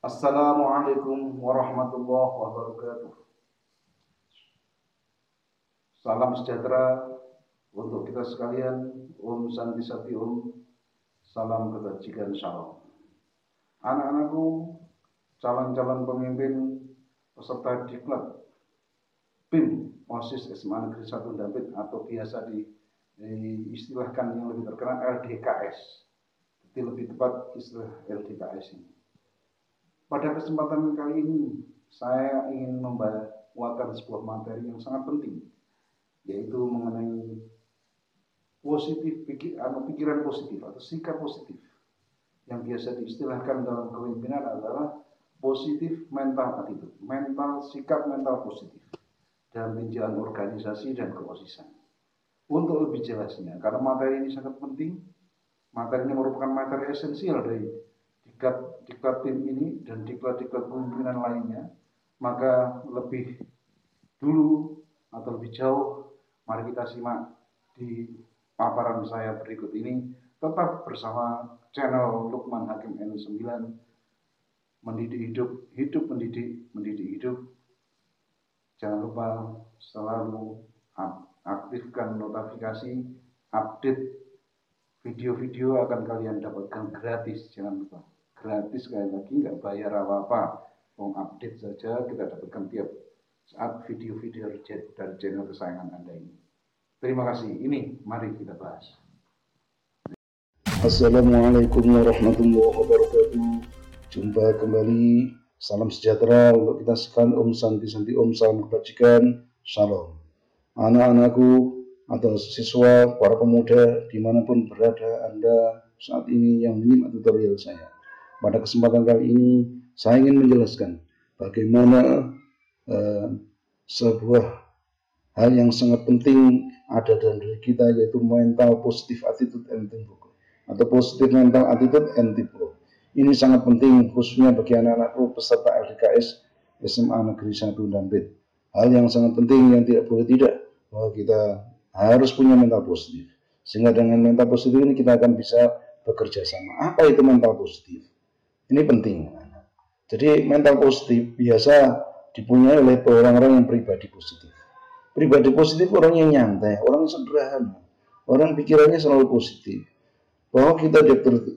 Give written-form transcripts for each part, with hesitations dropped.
Assalamualaikum warahmatullahi wabarakatuh. Salam sejahtera untuk kita sekalian. Om Santi Sati Om. Salam kebajikan Shalom. Anak-anakku, calon-calon pemimpin peserta diklat PIM OSIS SMA Negeri 1 Dampit atau biasa diistilahkan yang lebih terkenal LDKS. Jadi lebih tepat istilah LDKS ini. Pada kesempatan kali ini, saya ingin membawakan sebuah materi yang sangat penting, yaitu mengenai pikiran positif atau sikap positif, yang biasa diistilahkan dalam kepemimpinan adalah positif mental attitude, sikap mental positif dalam penjalan organisasi dan keosisan. Untuk lebih jelasnya, karena materi ini sangat penting, materi ini merupakan materi esensial dari diklat tim ini dan diklat-diklat kepemimpinan lainnya, maka lebih dulu atau lebih jauh mari kita simak di paparan saya berikut ini. Tetap bersama channel Lukman Hakim N9, mendidik hidup mendidik hidup. Jangan lupa selalu aktifkan notifikasi, update video-video akan kalian dapatkan gratis. Jangan lupa gratis, sekali lagi nggak bayar apa-apa, update saja kita dapatkan tiap saat video-video dari channel kesayangan Anda ini. Terima kasih. Ini mari kita bahas. Assalamualaikum warahmatullahi wabarakatuh. Jumpa kembali. Salam sejahtera untuk kita sekalian. Om Santi Om, salam kebajikan. Shalom. Anak-anakku atau siswa, para pemuda dimanapun berada Anda saat ini yang menyimak tutorial saya. Pada kesempatan kali ini saya ingin menjelaskan bagaimana sebuah hal yang sangat penting ada dalam diri kita, yaitu mental positive attitude and teamwork atau positive mental attitude and teamwork. Ini sangat penting khususnya bagi anak-anakku peserta LDKS SMA Negeri 1 Dampit. Hal yang sangat penting yang tidak boleh tidak, bahwa kita harus punya mental positif. Sehingga dengan mental positif ini kita akan bisa bekerja sama. Apa itu mental positif? Ini penting. Jadi mental positif biasa dipunyai oleh orang-orang yang pribadi positif. Pribadi positif orang yang nyantai, orang yang sederhana, orang pikirannya selalu positif. Bahwa kita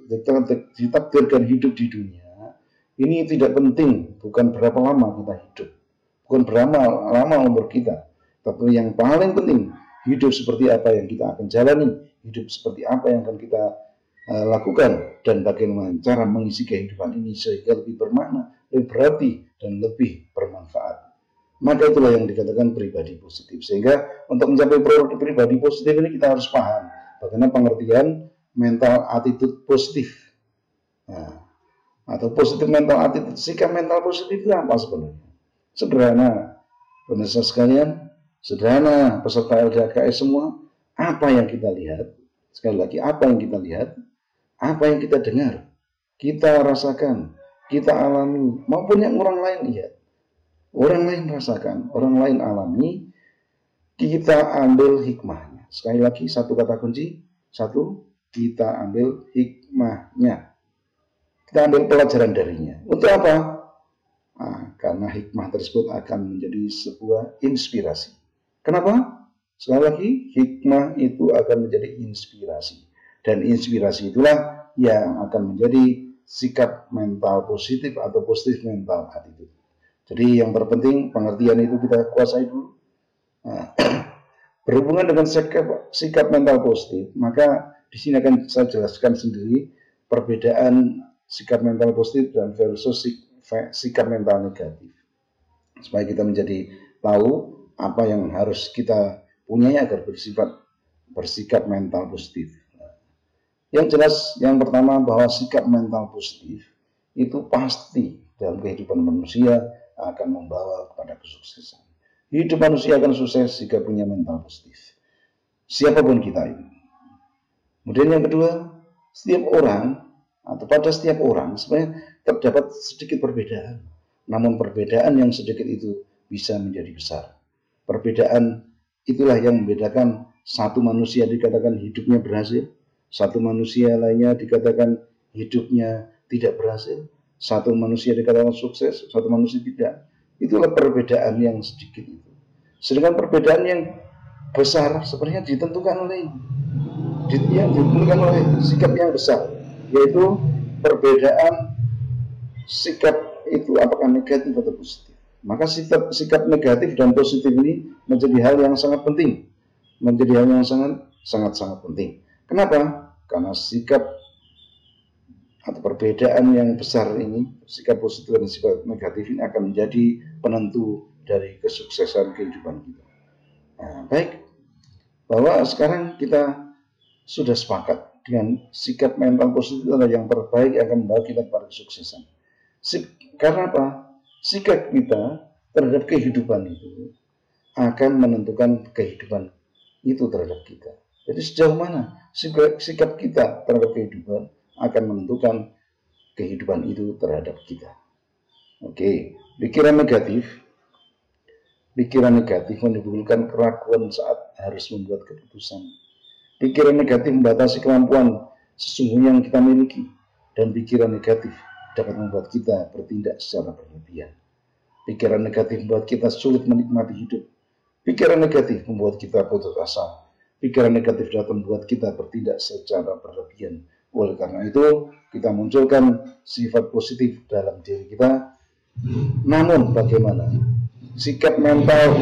ditakdirkan hidup di dunia, ini tidak penting, bukan berapa lama kita hidup, bukan berapa lama umur kita, tapi yang paling penting, hidup seperti apa yang kita akan jalani, hidup seperti apa yang akan kita lakukan, dan bagaimana cara mengisi kehidupan ini sehingga lebih bermakna, lebih berarti, dan lebih bermanfaat. Maka itulah yang dikatakan pribadi positif. Sehingga untuk mencapai pribadi positif ini kita harus paham bagaimana pengertian mental attitude positif. Nah, atau positif mental attitude, sikap mental positif itu apa sebenarnya? Sederhana, pemirsa sekalian, sederhana peserta LDKS semua, apa yang kita lihat, sekali lagi apa yang kita lihat, apa yang kita dengar, kita rasakan, kita alami, maupun yang orang lain lihat, orang lain rasakan, orang lain alami, kita ambil hikmahnya. Sekali lagi satu kata kunci, kita ambil hikmahnya. Kita ambil pelajaran darinya. Untuk apa? Karena hikmah tersebut akan menjadi sebuah inspirasi. Kenapa? Sekali lagi, hikmah itu akan menjadi inspirasi. Dan inspirasi itulah yang akan menjadi sikap mental positif atau positif mental attitude. Jadi yang terpenting pengertian itu kita kuasai dulu. Berhubungan dengan sikap mental positif, maka di sini akan saya jelaskan sendiri perbedaan sikap mental positif dan versus sikap mental negatif, supaya kita menjadi tahu apa yang harus kita punyai agar bersikap mental positif. Yang jelas, yang pertama bahwa sikap mental positif itu pasti dalam kehidupan manusia akan membawa kepada kesuksesan. Hidup manusia akan sukses jika punya mental positif. Siapapun kita ini. Kemudian yang kedua, setiap orang atau pada setiap orang sebenarnya terdapat sedikit perbedaan. Namun perbedaan yang sedikit itu bisa menjadi besar. Perbedaan itulah yang membedakan satu manusia dikatakan hidupnya berhasil, satu manusia lainnya dikatakan hidupnya tidak berhasil, Satu manusia dikatakan sukses, satu manusia tidak. Itulah perbedaan yang sedikit itu. Sedangkan perbedaan yang besar sebenarnya ditentukan oleh sikap yang besar, yaitu perbedaan sikap itu apakah negatif atau positif. Maka sikap negatif dan positif ini menjadi hal yang sangat penting, menjadi hal yang sangat penting. Kenapa? Karena sikap atau perbedaan yang besar ini, sikap positif dan sikap negatif ini akan menjadi penentu dari kesuksesan kehidupan kita. Nah, baik, bahwa sekarang kita sudah sepakat dengan sikap mental positif adalah yang terbaik yang akan membawa kita kepada kesuksesan. Karena apa? Sikap kita terhadap kehidupan itu akan menentukan kehidupan itu terhadap kita. Jadi sejauh mana sikap kita terhadap kehidupan akan menentukan kehidupan itu terhadap kita. Oke, pikiran negatif menimbulkan keraguan saat harus membuat keputusan. Pikiran negatif membatasi kemampuan sesungguhnya yang kita miliki, dan pikiran negatif dapat membuat kita bertindak secara berlebihan. Pikiran negatif membuat kita sulit menikmati hidup. Pikiran negatif membuat kita putus asa. Pikiran negatif dapat membuat kita bertindak secara berlebihan. Oleh karena itu, kita munculkan sifat positif dalam diri kita. Namun bagaimana sikap mental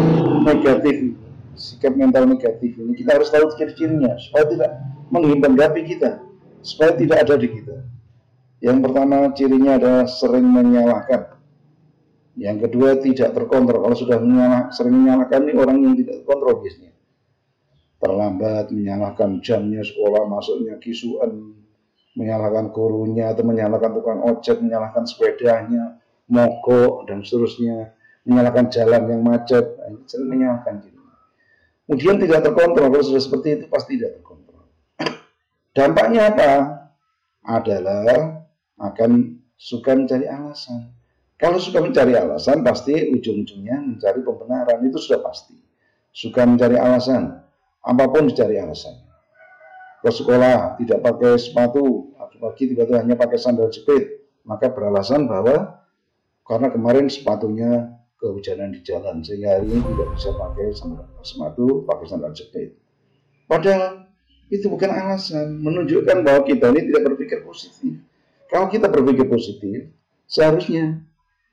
negatif ini kita harus tahu ciri-cirinya supaya tidak menghinggapi kita, supaya tidak ada di kita. Yang pertama cirinya adalah sering menyalahkan. Yang kedua tidak terkontrol. Kalau sudah sering menyalahkan, ini orang yang tidak terkontrol biasanya. Terlambat, menyalahkan jamnya sekolah, masuknya kisuan, menyalahkan gurunya, atau menyalahkan tukang ojek, menyalahkan sepedanya, mogok, dan seterusnya, menyalahkan jalan yang macet, sering menyalahkan diri. Kemudian tidak terkontrol. Kalau sudah seperti itu pasti tidak terkontrol. Dampaknya apa? Adalah akan suka mencari alasan. Kalau suka mencari alasan, pasti ujung-ujungnya mencari pembenaran, itu sudah pasti. Suka mencari alasan, apapun dicari alasan. Ke sekolah tidak pakai sepatu, pagi tiba-tiba hanya pakai sandal jepit, maka beralasan bahwa karena kemarin sepatunya kehujanan di jalan, sehingga hari ini tidak bisa pakai sepatu, pakai sandal jepit. Padahal itu bukan alasan, menunjukkan bahwa kita ini tidak berpikir positif. Kalau kita berpikir positif, seharusnya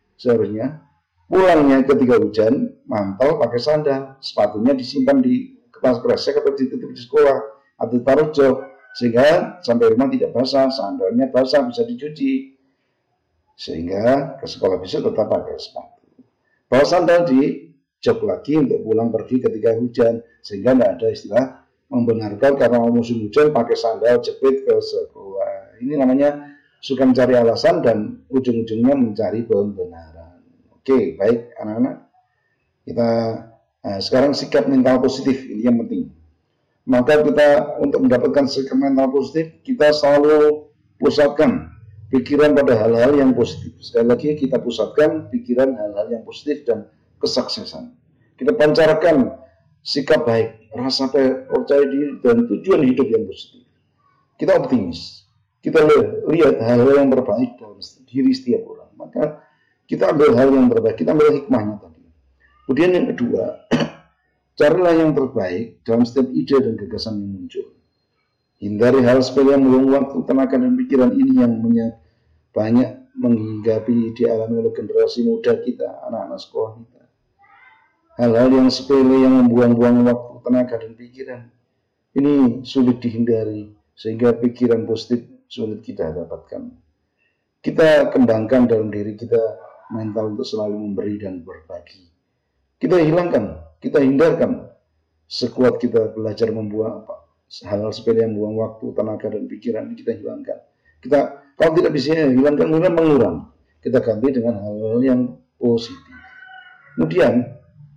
pulangnya ketika hujan, mantel pakai sandal, sepatunya disimpan di kertas kresek atau dititip di sekolah atau taruh jok, sehingga sampai rumah tidak basah, sandalnya basah bisa dicuci, sehingga ke sekolah besok tetap pakai sepatu. Bawa sandal di jok lagi untuk pulang pergi ketika hujan, sehingga tidak ada istilah membenarkan karena musim hujan pakai sandal jepit ke sekolah. Ini namanya suka mencari alasan dan ujung-ujungnya mencari pembenaran. Oke, baik anak-anak. Kita sekarang sikap mental positif, ini yang penting. Maka kita untuk mendapatkan sikap mental positif, kita selalu pusatkan pikiran pada hal-hal yang positif. Sekali lagi kita pusatkan pikiran hal-hal yang positif dan kesuksesan. Kita pancarkan sikap baik, rasa percaya diri dan tujuan hidup yang positif. Kita optimis. Kita lihat hal-hal yang terbaik dalam diri setiap orang. Maka kita ambil hal yang terbaik, kita ambil hikmahnya tadi. Kemudian yang kedua, carilah yang terbaik dalam setiap ide dan gagasan yang muncul. Hindari hal sepele yang membuang waktu, tenaga, dan pikiran ini yang banyak menghinggapi dialami oleh generasi muda kita, anak-anak sekolah kita. Hal-hal yang sepele yang membuang-buang waktu, tenaga, dan pikiran ini sulit dihindari, sehingga pikiran positif sulit kita dapatkan. Kita kembangkan dalam diri kita mental untuk selalu memberi dan berbagi. Kita hindarkan sekuat kita belajar membuang hal-hal sepele yang membuang waktu, tenaga, dan pikiran, kita hilangkan. Kita kalau tidak bisa hilangkan, mengurang. Kita ganti dengan hal-hal yang positif. Kemudian,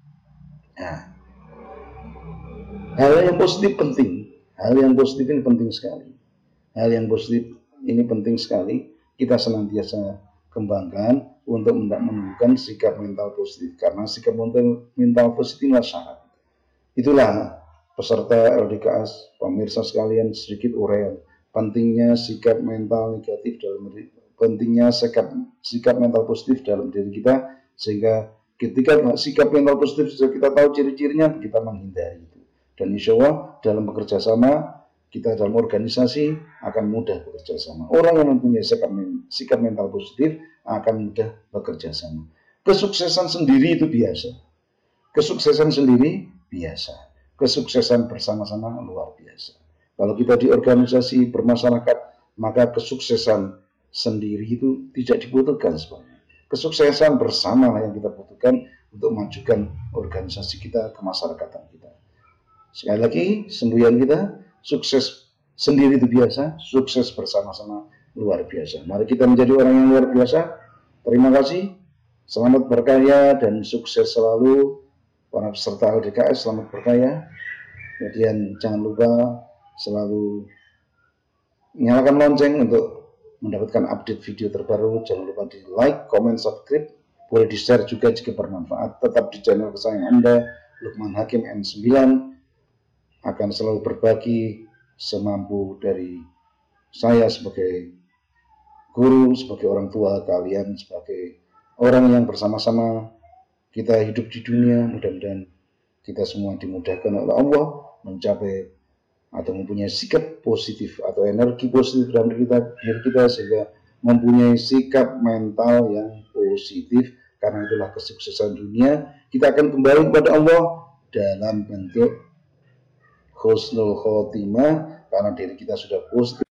hal yang positif penting. Hal yang positif ini penting sekali. Hal yang positif ini penting sekali. Kita senantiasa kembangkan untuk menumbuhkan sikap mental positif. Karena sikap mental positif adalah syarat. Itulah peserta LDKS, pemirsa sekalian, sedikit uraian pentingnya sikap mental negatif dalam pentingnya sikap mental positif dalam diri kita, sehingga ketika sikap mental positif sudah kita tahu ciri-cirinya, kita menghindari itu. Dan insya Allah dalam bekerja sama, kita dalam organisasi akan mudah bekerja sama. Orang yang mempunyai sikap mental positif akan mudah bekerja sama. Kesuksesan sendiri itu biasa. Kesuksesan sendiri biasa. Kesuksesan bersama-sama luar biasa. Kalau kita di organisasi bermasyarakat, maka kesuksesan sendiri itu tidak dibutuhkan sebenarnya. Kesuksesan bersama yang kita butuhkan untuk memajukan organisasi kita, kemasyarakatan kita. Sekali lagi, semboyan kita, sukses sendiri itu biasa, sukses bersama-sama luar biasa. Mari kita menjadi orang yang luar biasa. Terima kasih, selamat berkarya dan sukses selalu para peserta LDKS, selamat berkarya. Kemudian jangan lupa selalu nyalakan lonceng untuk mendapatkan update video terbaru. Jangan lupa di like, comment, subscribe. Boleh di share juga jika bermanfaat. Tetap di channel kesayangan Anda, Lukman Hakim N9. Akan selalu berbagi semampu dari saya sebagai guru, sebagai orang tua, kalian sebagai orang yang bersama-sama kita hidup di dunia. Mudah-mudahan kita semua dimudahkan oleh Allah mencapai atau mempunyai sikap positif atau energi positif dalam diri kita, sehingga mempunyai sikap mental yang positif. Karena itulah kesuksesan dunia. Kita akan kembali kepada Allah dalam bentuk husnul khotimah, karena diri kita sudah positif.